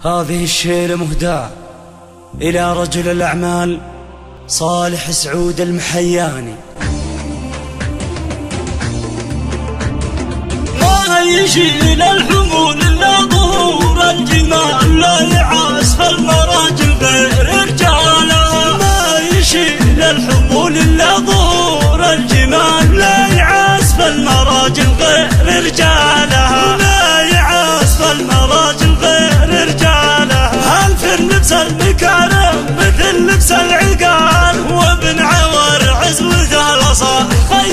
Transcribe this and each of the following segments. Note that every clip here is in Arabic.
هذه الشيلة مهداة إلى رجل الأعمال صالح سعود المحياني. ما يشيل الحمول إلا ظهور الجمال، لا يعاس فالمراجل غير رجالها. ما يشيل الحمول إلا ظهور الجمال، لا يعاس فالمراجل غير رجالها. لا يعاس فالمراجل غير رجالها. الفر لبس المكارم مثل لبس العقال، وابن عور عزوته لصاح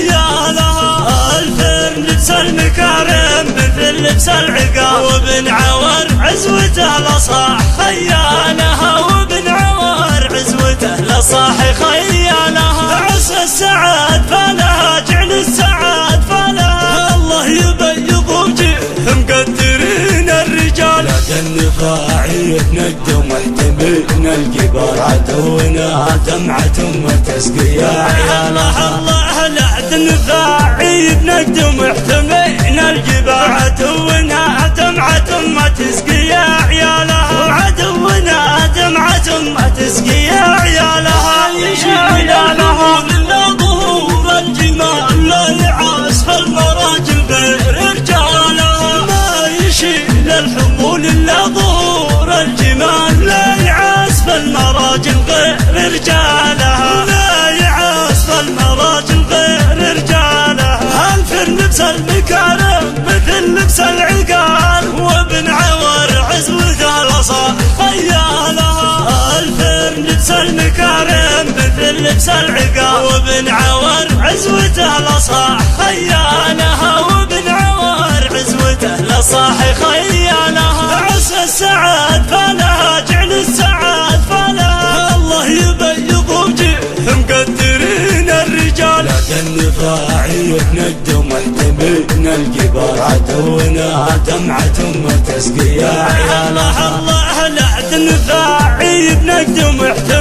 خيالها. الفر لبس المكارم مثل لبس العقال، وابن عور عزوته لصاح خيالها. وابن عور عزوته لصاح خيالها. عسى السعاد فلها، جعل السعاد فلها. الله يبيض وجههم مقدرين الرجال. لدى النفاعي تندم واحتملنا الجبال، عدونا دمعة وتسقي عيالها. الله لدى النفاعي بنقدم واحتملنا الجبال، عدونا دمعة وتسقي عيالها. عدونا دمعة وتسقي عيالها. يشيل الحمول إلا ظهور الجمال، لا يعاس فالمراجل غير رجالها. ما يشيل الحمول إلا ظهور الجمال، لا يعاس فالمراجل غير رجالها. لا يعاس فالمراجل غير رجالها. الفر لبس المكارم مثل لبس العقال، وابن عور عزوته لصاح خيالها. الفر لبس المكارم مثل لبس العقال، وابن عور عزوته لصاح خيالها. وابن عور عزوته لصاح خيالها. عسى السعاد فلها، جعل السعاد فلها. الله يبيض وجههم مقدرين الرجال. لدى النفاعي تندم واحتملنا الجبال، عدونا دمعة وتسقي عيالها. الله لدى النفاعي بنقدم